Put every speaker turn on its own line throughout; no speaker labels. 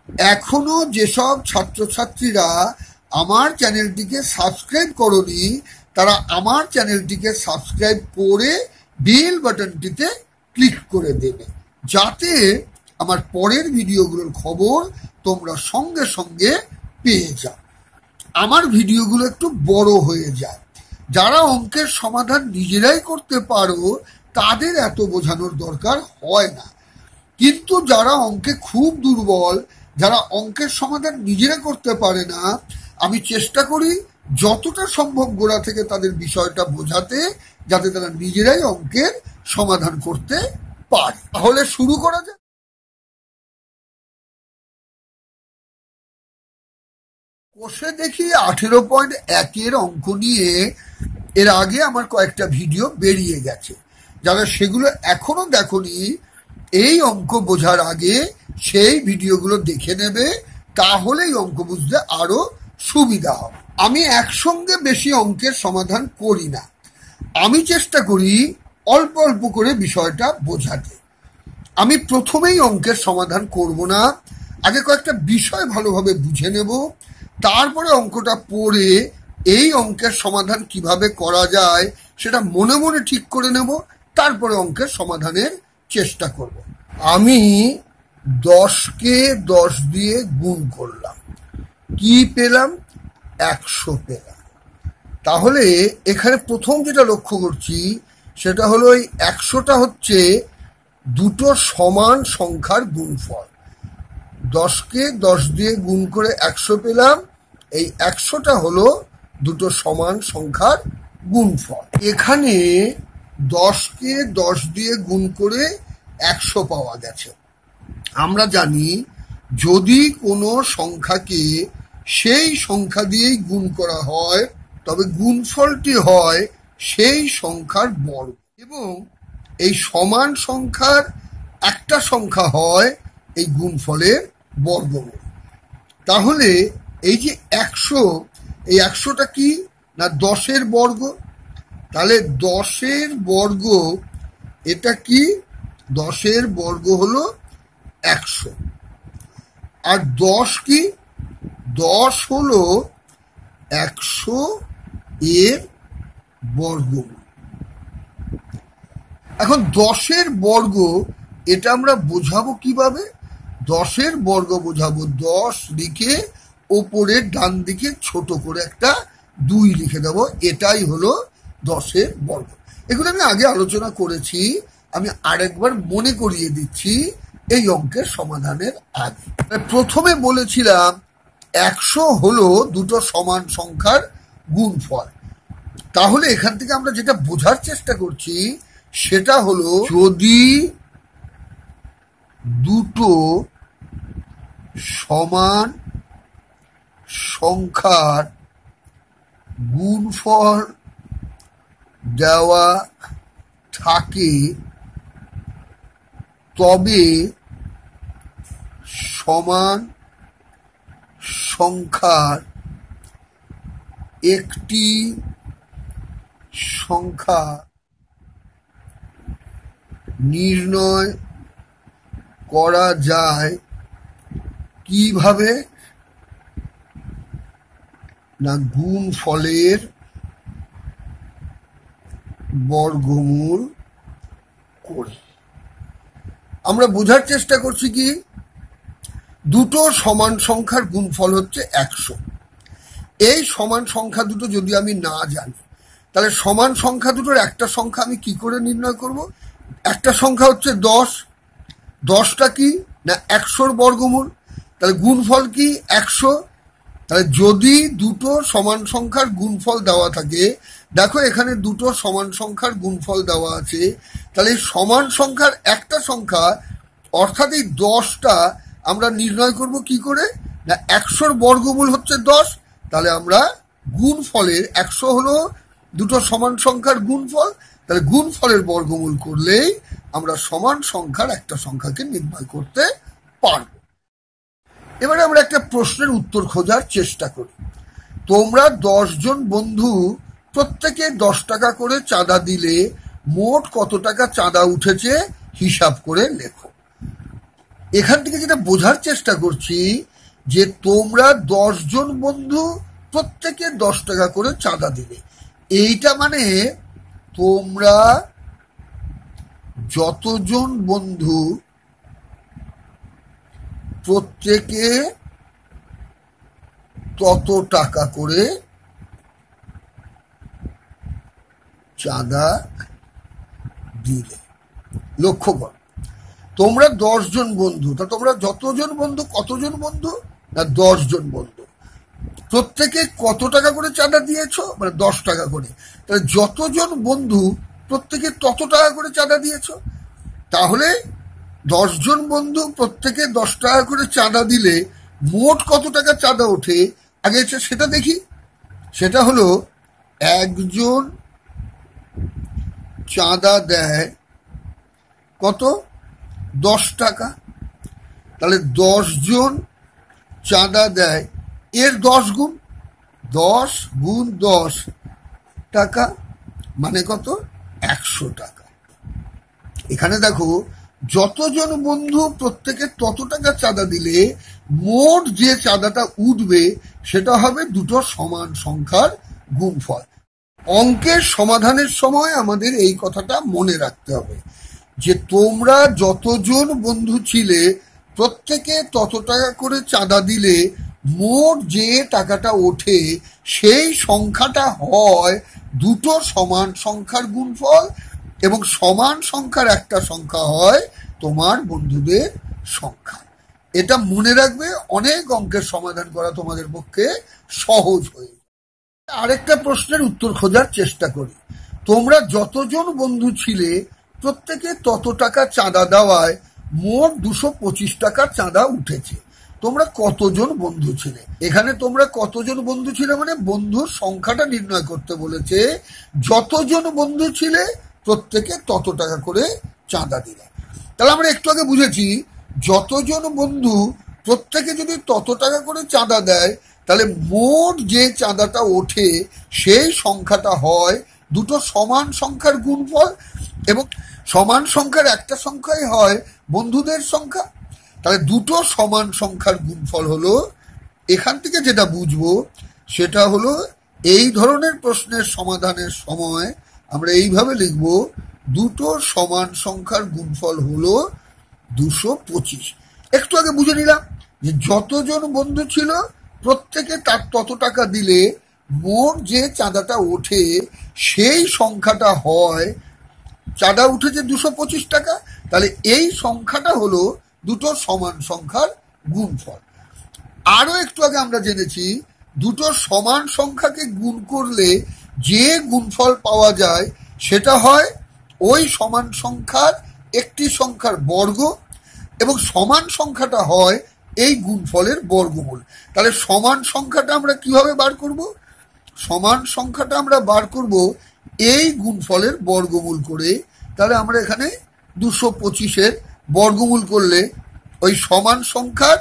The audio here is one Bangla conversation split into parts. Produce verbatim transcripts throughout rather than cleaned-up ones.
এখনো যেসব ছাত্রছাত্রীরা আমার চ্যানেলটিকে সাবস্ক্রাইব করনি তারা আমার চ্যানেলটিকে সাবস্ক্রাইব করে বেল বাটনটিতে ক্লিক করে দেবে, যাতে আমার পরের ভিডিওগুলোর খবর তোমরা সঙ্গে সঙ্গে পেয়ে যাও। আমার ভিডিওগুলো একটু বড় হয়ে যায়, যারা অঙ্কের সমাধান নিজেরাই করতে পারো তাদের এত বোঝানোর দরকার হয় না, কিন্তু যারা অঙ্কে খুব দুর্বল, যারা অঙ্কের সমাধান নিজেরা করতে পারে না, আমি চেষ্টা করি যতটা সম্ভব গোড়া থেকে তাদের বিষয়টা বোঝাতে, যাতে তারা নিজেরাই অঙ্কের সমাধান করতে পারে। তাহলে শুরু করা যাক। কোষে দেখি আঠেরো পয়েন্ট একের অঙ্ক নিয়ে এর আগে আমার কয়েকটা ভিডিও বেরিয়ে গেছে। যারা সেগুলো এখনো দেখোনি, এই অঙ্ক বোঝার আগে সেই ভিডিওগুলো দেখে নেবে, তাহলেই অঙ্ক বুঝতে আরো সুবিধা হবে। আমি একসঙ্গে বেশি অঙ্কের সমাধান করি না, আমি চেষ্টা করি অল্প অল্প করে বিষয়টা বোঝাতে। আমি প্রথমেই অঙ্কের সমাধান করব না, আগে কয়েকটা বিষয় ভালোভাবে বুঝে নেব, তারপরে অঙ্কটা পড়ে এই অঙ্কের সমাধান কিভাবে করা যায় সেটা মনে মনে ঠিক করে নেব, তারপরে অঙ্কের সমাধানের চেষ্টা করব। আমি দশকে দশ দিয়ে গুণ করলাম, কি পেলাম? একশো পেলাম। তাহলে এখানে প্রথম যেটা লক্ষ্য করছি সেটা হলো এই একশোটা হচ্ছে দুটো সমান সংখ্যার গুণফল। দশকে দশ দিয়ে গুণ করে একশো পেলাম, এই একশোটা হলো দুটো সমান সংখ্যার গুণফল। এখানে দশকে দশ দিয়ে গুণ করে একশো পাওয়া গেছে। আমরা জানি যদি কোনো সংখ্যাকে সেই সংখ্যা দিয়েই গুণ করা হয় তবে গুণফলটি হয় সেই সংখ্যার বর্গ, এবং এই সমান সংখ্যার একটা সংখ্যা হয় এই গুণফলের বর্গমূল। তাহলে এই যে একশো, এই একশোটা কি না দশের বর্গ। তাহলে দশের বর্গ এটা কি? দশের বর্গ হলো একশো। আর দশ কি? দশ হলো একশো এর বর্গমূল। এখন দশের বর্গ এটা আমরা বোঝাবো কিভাবে? দশের বর্গ বোঝাবো, দশ লিখে ওপরের ডান দিকে ছোট করে একটা দুই লিখে দেবো, এটাই হলো দশের বর্গ। এগুলো আমি আগে আলোচনা করেছি, আমি আরেকবার মনে করিয়ে দিচ্ছি এই অঙ্কের সমাধানের আগে। প্রথমে বলেছিলাম একশো হলো দুটো সমান সংখ্যার গুণফল। তাহলে এখান থেকে আমরা যেটা বোঝার চেষ্টা করছি সেটা হলো, যদি দুটো সমান সংখ্যার গুণফল দেওয়া থাকে তবে সমান সংখ্যার একটি সংখ্যা নির্ণয় করা যায় কিভাবে? না গুণফলের বর্গমূল করে। আমরা বোঝার চেষ্টা করছি কি, দুটো সমান সংখ্যার গুণফল হচ্ছে একশো। এই সমান সংখ্যা দুটো যদি আমি না জানি, তাহলে সমান সংখ্যা দুটোর একটা সংখ্যা আমি কি করে নির্ণয় করব? একটা সংখ্যা হচ্ছে দশ, দশটা কি না একশোর বর্গমূল, তাহলে গুণফল কি? একশো। তাহলে যদি দুটো সমান সংখ্যার গুণফল দেওয়া থাকে, দেখো এখানে দুটো সমান সংখ্যার গুণফল দেওয়া আছে, তাহলে সমান সংখ্যার একটা সংখ্যা অর্থাৎ এই দশটা আমরা নির্ণয় করব কি করে? না একশোর বর্গমূল হচ্ছে দশ, তাহলে আমরা গুণফলের, একশো হলো দুটো সমান সংখ্যার গুণফল, তাহলে গুণফলের বর্গমূল করলেই আমরা সমান সংখ্যার একটা সংখ্যাকে নির্ণয় করতে পারব। এবারে আমরা একটা প্রশ্নের উত্তর খোঁজার চেষ্টা করি। তোমরা দশ জন বন্ধু প্রত্যেকে দশ টাকা করে চাঁদা দিলে মোট কত টাকা চাঁদা উঠেছে হিসাব করে লেখো। এখান থেকে যেটা বোঝার চেষ্টা করছি যে তোমরা দশ জন বন্ধু প্রত্যেকে দশ টাকা করে চাঁদা দিলে, এইটা মানে তোমরা যতজন বন্ধু প্রত্যেকে তত টাকা করে চাঁদা দিলে। লক্ষ্য কর, তোমরা দশ জন বন্ধু, তা তোমরা যতজন বন্ধু, কতজন বন্ধু না দশ জন বন্ধু, প্রত্যেকে কত টাকা করে চাঁদা দিয়েছো, মানে দশ টাকা করে। তাহলে যতজন বন্ধু প্রত্যেকে তত টাকা করে চাঁদা দিয়েছো। তাহলে দশ জন বন্ধু প্রত্যেকে দশ টাকা করে চাঁদা দিলে মোট কত টাকা চাঁদা ওঠে আগে সেটা দেখি। সেটা হলো একজন চাঁদা দেয় কত, দশ টাকা। তাহলে দশ জন চাঁদা দেয় এর দশ গুণ, দশ গুণ দশ টাকা মানে কত, একশো টাকা। এখানে দেখো যতজন বন্ধু প্রত্যেকে তত টাকা চাঁদা দিলে মোট যে চাঁদাটা উঠবে সেটা হবে দুটো সমান সংখ্যার গুণফল। অঙ্কের সমাধানের সময় আমাদের এই কথাটা মনে রাখতে হবে যে তোমরা যতজন বন্ধু ছিলে প্রত্যেকে তত টাকা করে চাঁদা দিলে মোট যে টাকাটা ওঠে সেই সংখ্যাটা হয় দুটো সমান সংখ্যার গুণফল, এবং সমান সংখ্যার একটা সংখ্যা হয় তোমার বন্ধুদের সংখ্যা। এটা মনে রাখবে, অনেক অঙ্কের সমাধান করা তোমাদের পক্ষে সহজ হয়ে। আরেকটা প্রশ্নের উত্তর খোঁজার চেষ্টা করি। তোমরা যতজন বন্ধু ছিলে প্রত্যেকে তত টাকা চাঁদা দেওয়ায় মোট দুশো পঁচিশ টাকা চাঁদা উঠেছে। তোমরা কতজন বন্ধু ছিলে, এখানে তোমরা কতজন বন্ধু ছিলে মানে বন্ধুর সংখ্যাটা নির্ণয় করতে বলেছে। যতজন বন্ধু ছিলে প্রত্যেকে তত টাকা করে চাঁদা দিলে। তাহলে আমরা একটু আগে বুঝেছি যতজন বন্ধু প্রত্যেকে যদি তত টাকা করে চাঁদা দেয় তাহলে মোট যে চাঁদাটা ওঠে সেই সংখ্যাটা হয় দুটো সমান সংখ্যার গুণফল, এবং সমান সংখ্যার একটা সংখ্যাই হয় বন্ধুদের সংখ্যা। তাহলে দুটো সমান সংখ্যার গুণফল হলো, এখান থেকে যেটা বুঝবো সেটা হলো এই ধরনের প্রশ্নের সমাধানের সময় আমরা এইভাবে লিখব, দুটো সমান সংখ্যার গুণফল হলো দুশো পঁচিশ। একটু আগে বুঝে নিলাম যে যতজন বন্ধু ছিল প্রত্যেকে তার তত টাকা দিলে মোট যে চাঁদাটা ওঠে সেই সংখ্যাটা হয়, চাঁদা উঠেছে দুশো পঁচিশ টাকা। তাহলে এই সংখ্যাটা হলো দুটো সমান সংখ্যার গুণফল। আরো একটু আগে আমরা জেনেছি দুটো সমান সংখ্যাকে গুণ করলে যে গুণফল পাওয়া যায় সেটা হয় ওই সমান সংখ্যার একটি সংখ্যার বর্গ, এবং সমান সংখ্যাটা হয় এই গুণফলের বর্গমূল। তাহলে সমান সংখ্যাটা আমরা কিভাবে বার করব, সমান সংখ্যাটা আমরা বার করব এই গুণফলের বর্গমূল করে। তাহলে আমরা এখানে দুশো পঁচিশের বর্গমূল করলে ওই সমান সংখ্যার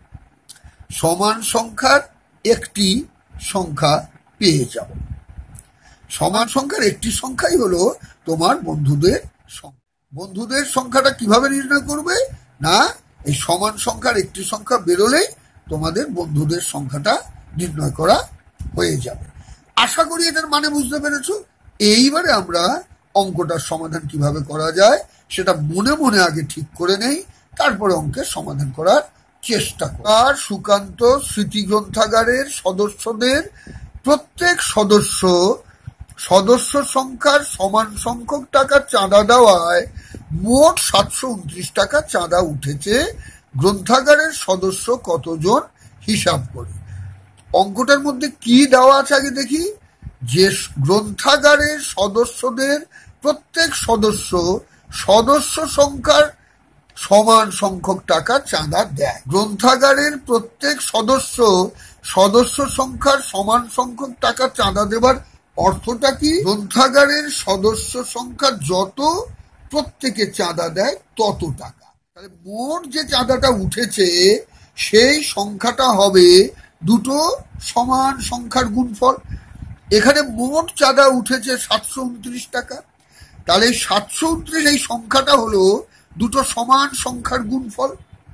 সমান সংখ্যার একটি সংখ্যা পেয়ে যাব। সমান সংখ্যার একটি সংখ্যাই হলো তোমার বন্ধুদের সংখ্যা। বন্ধুদের সংখ্যাটা কিভাবে নির্ণয় করবে না, এই সমান সংখ্যার একটি সংখ্যা বেরোলেই তোমাদের বন্ধুদের সংখ্যাটা নির্ণয় করা হয়ে যাবে। আশা করি এটার মানে বুঝতে পেরেছো। এইবারে আমরা অঙ্কটার সমাধান কিভাবে করা যায় সেটা মনে মনে আগে ঠিক করে নেই, তারপরে অঙ্কের সমাধান করার চেষ্টা করি। আর সুকান্ত স্মৃতি গ্রন্থাগারের সদস্যদের প্রত্যেক সদস্য সদস্য সংখ্যার সমান সংখ্যক টাকা চাঁদা দেওয়ায় মোট সাতশো উনত্রিশ টাকা চাঁদা উঠেছে। গ্রন্থাগারের সদস্য কতজন হিসাব করি। অঙ্কটার মধ্যে কি দেওয়া আছে আগে দেখি, যে গ্রন্থাগারের সদস্যদের প্রত্যেক সদস্য সদস্য সংখ্যার সমান সংখ্যক টাকা চাঁদা দেয়। গ্রন্থাগারের প্রত্যেক সদস্য সদস্য সংখ্যার সমান সংখ্যক টাকা চাঁদা দেবার অর্থটা কি, গ্রন্থাগারের সদস্য সংখ্যা যত প্রত্যেকে চাঁদা দেয় তত টাকা। তাহলে মোট যে চাঁদাটা উঠেছে সেই সংখ্যাটা হবে দুটো সমান সংখ্যার গুণফল। এখানে মোট চাঁদা উঠেছে সাতশো উনত্রিশ টাকা। তাহলে সাতশো উনত্রিশ এই সংখ্যাটা হলো দুটো সমান সংখ্যার গুণফল।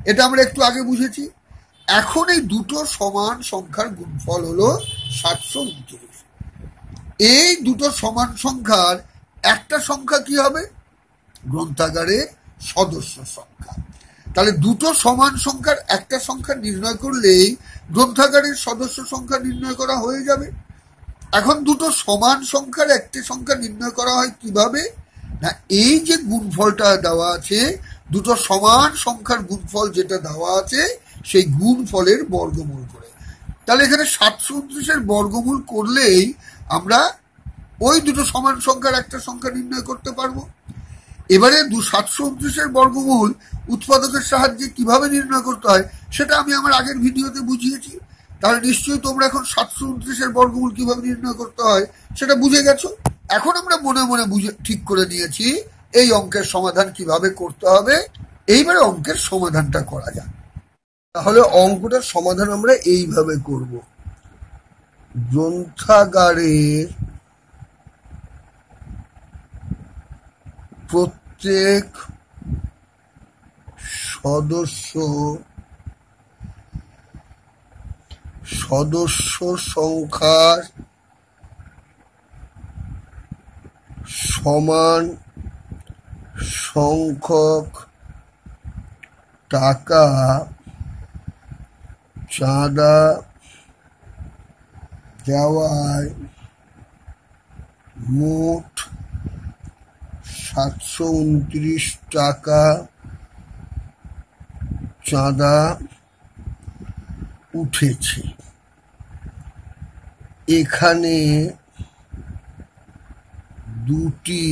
এটা আমরা একটু আগে বুঝেছি। এখন এই দুটো সমান সংখ্যার গুণফল হলো সাতশো উনত্রিশ। এই দুটো সমান সংখ্যার একটা সংখ্যা কি হবে? গ্রন্থাগারের সদস্য সংখ্যা। তাহলে দুটো সমান সংখ্যার একটা সংখ্যা নির্ণয় করলেই গ্রন্থাগারের সদস্য সংখ্যা নির্ণয় করা হয়ে যাবে। এখন দুটো সমান সংখ্যার একটি সংখ্যা নির্ণয় করা হয় কিভাবে? না, এই যে গুণফলটা দেওয়া আছে, দুটো সমান সংখ্যার গুণফল যেটা দেওয়া আছে সেই গুণফলের বর্গমূল করে। তাহলে এখানে সাতশো উনত্রিশের বর্গমূল করলেই আমরা ওই দুটো সমান সংখ্যার একটা সংখ্যা নির্ণয় করতে পারবো। এবারে দু সাতশো উনত্রিশের বর্গমূল উৎপাদকের সাহায্যে কিভাবে নির্ণয় করতে হয় সেটা আমি আমার আগের ভিডিওতে বুঝিয়েছি। তাহলে নিশ্চয়ই তোমরা এখন সাতশো উনত্রিশের বর্গমূল কিভাবে নির্ণয় করতে হয় সেটা বুঝে গেছো। এখন আমরা মনে মনে বুঝে ঠিক করে নিয়েছি এই অঙ্কের সমাধান কিভাবে করতে হবে। এইবারে অঙ্কের সমাধানটা করা যাক।
তাহলে অঙ্কটার সমাধান আমরা এইভাবে করব। গ্রন্থাগারের প্রত্যেক সদস্য সদস্য সংখ্যার সমান সংখ্যক টাকা চাঁদা দেওয়ায় মোট সাতশো উনত্রিশ টাকা চাঁদা উঠেছে। এখানে দুটি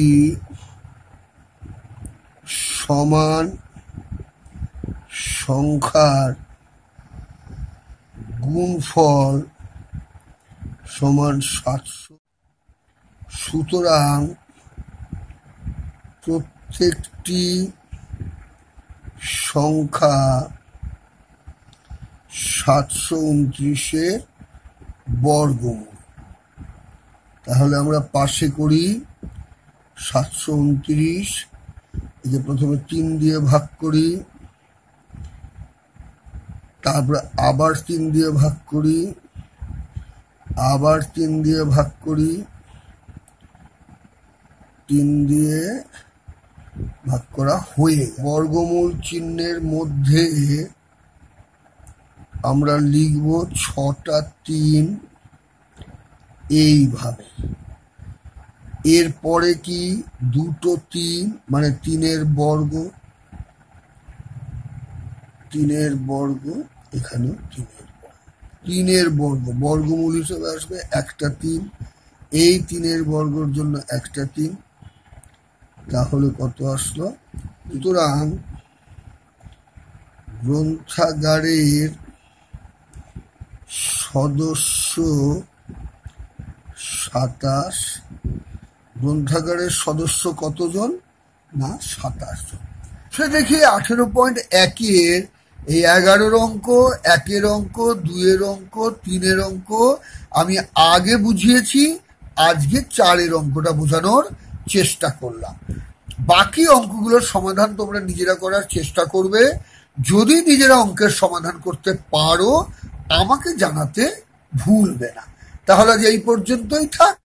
সমান সংখ্যার গুণফল সমান সাতশো। সুতরাং প্রত্যেকটি সংখ্যা সাতশো উনত্রিশের বর্গমূল। তাহলে আমরা পাশে করি সাতশো উনত্রিশ, এই যে প্রথমে তিন দিয়ে ভাগ করি, তারপরে আবার তিন দিয়ে ভাগ করি, আবার তিন দিয়ে ভাগ করি, তিন দিয়ে ভাগ করা হয়ে বর্গমূল চিহ্নের মধ্যে আমরা লিখব ছটা তিন এইভাবে। এরপরে কি দুটো তিন মানে তিনের বর্গ, তিনের বর্গ, এখানেও তিনের বর্গ, তিনের বর্গ বর্গমূল হিসেবে আসবে একটা তিন। এই তিনের বর্গের জন্য একটা তিন, তাহলে কত আসলো? সুতরাং গ্রন্থাগারের সদস্য সাতাশ। গ্রন্থাগারের সদস্য কতজন? না, সাতাশ জন। সে দেখি আঠেরো পয়েন্ট একের এই এগারোর অঙ্ক, একের অঙ্ক, দুইয়ের অঙ্ক, তিনের অঙ্ক আমি আগে বুঝিয়েছি, আজকে চারের অঙ্কটা বোঝানোর চেষ্টা করলাম। বাকি অঙ্কগুলোর সমাধান তোমরা নিজেরা করার চেষ্টা করবে। যদি নিজেরা অঙ্কের সমাধান করতে পারো আমাকে জানাতে ভুলবে না। তাহলে আজ এই পর্যন্তই থাক।